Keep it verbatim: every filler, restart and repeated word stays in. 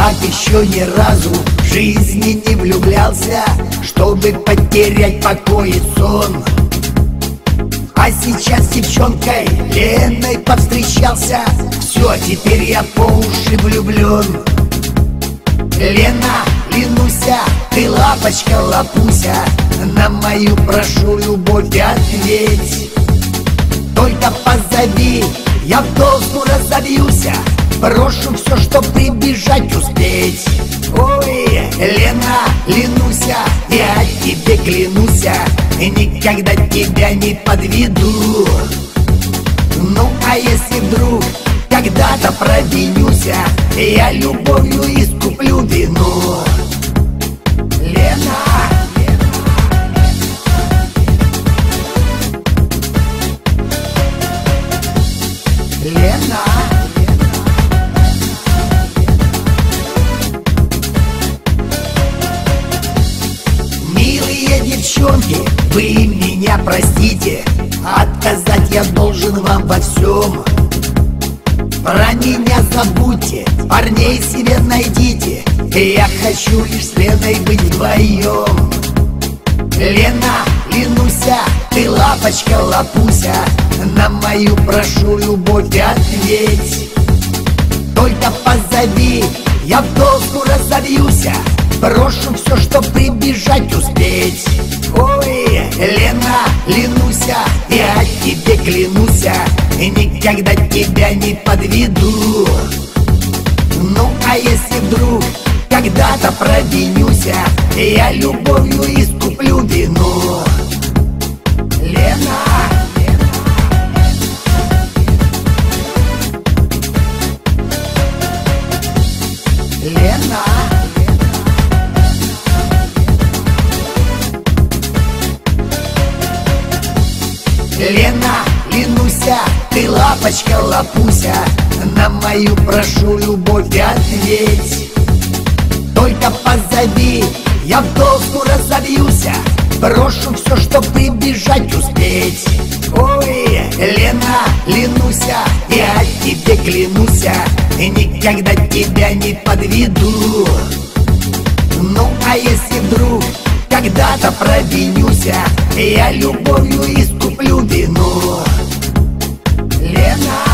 так еще ни разу в жизни не влюблялся, чтобы потерять покой и сон. А сейчас с девчонкой Леной повстречался, все, теперь я по уши влюблен. Лена, Ленуся, ты лапочка, лапуся, на мою прошу любовь ответь. Только позови, я в доску разобьюся, брошу все, чтоб прибежать успеть. Ой, Лена, Ленуся, я тебе клянуся, никогда тебя не подведу. Ну а если вдруг когда-то провинюся, я любовью искуплю вину. Лена, Лена, милые девчонки, вы меня простите, отказать я должен вам во всем. Про меня забудьте, парней себе найдите, я хочу лишь с Леной быть вдвоем. Лена, Ленуся, ты лапочка, лапуся, на мою прошу любовь ответь. Только позови, я в доску разобьюся, брошу все, чтоб прибежать успеть. Ой, Лена, Ленуся, я тебе клянуся, никогда тебя не подведу. Ну а если вдруг когда-то провинюся, я любовью искуплю вину. Лена, Лена, Лена, Ленуся, ты лапочка, лапуся, на мою прошу любовь ответь. Только позови, я в доску разобьюся, брошу все, чтоб прибежать успеть. Ой, Лена, Ленуся, я тебе клянуся, никогда тебя не подведу. Ну а если вдруг когда-то провинюся, я любовью искуплю вину. Лена.